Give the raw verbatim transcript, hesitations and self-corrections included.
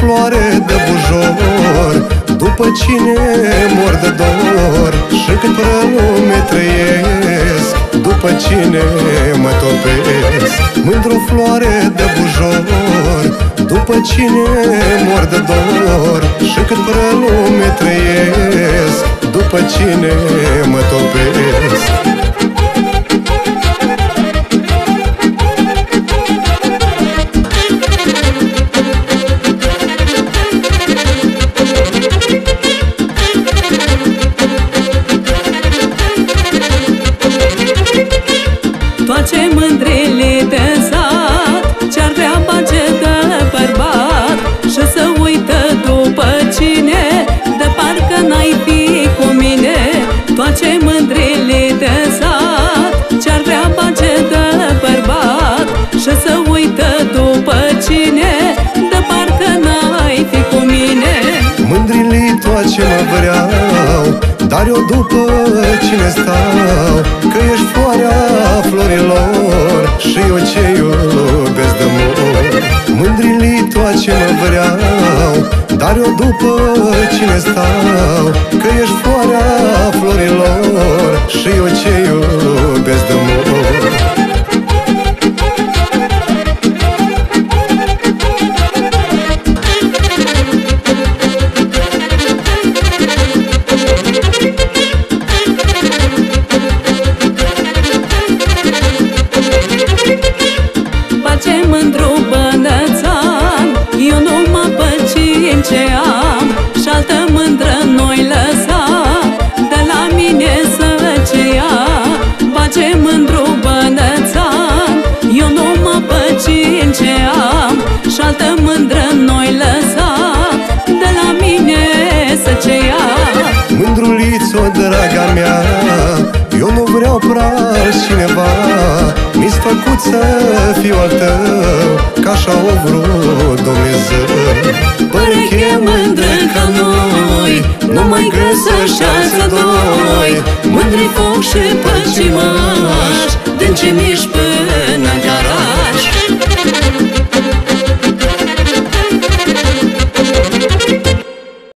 floare de bujor, după cine mor de dor. Și cât prea lume trăiesc, după cine mă topesc. Mândru floare de bujor, după cine mor de dor. Și cât prea lume trăiesc, după cine mă topesc. Toate mândrile de sat ce-ar vrea bage de bărbat și să uită după cine, de parcă n-ai fi cu mine. Toate mândrile de sat ce-ar vrea bage de bărbat și să uită după cine, de parcă n-ai fi cu mine. Mândrile toate mă vreau, dar eu după cine stau? Că ești floarea florilor și eu ce iubesc de mult. Mândrile toate mă vreau, dar eu după cine stau? Că ești floarea florilor și eu ce iubesc de mult. Ce mândru bănățan, eu numai pe cinci am, și-altă mândră noi lăsa de la mine să ce ia. Face mândru bănățan, eu numai pe cinci am, și-altă mândră noi lăsa de la mine să ce ia. Mândrulițo, draga mea, eu nu vreau prea cineva. Mi-s făcut să fiu al tău, că așa o vrut Dumnezeu. Pereche mândră ca noi, nu mai găsești alți doi. Mândri foc și păcimași, din ce miști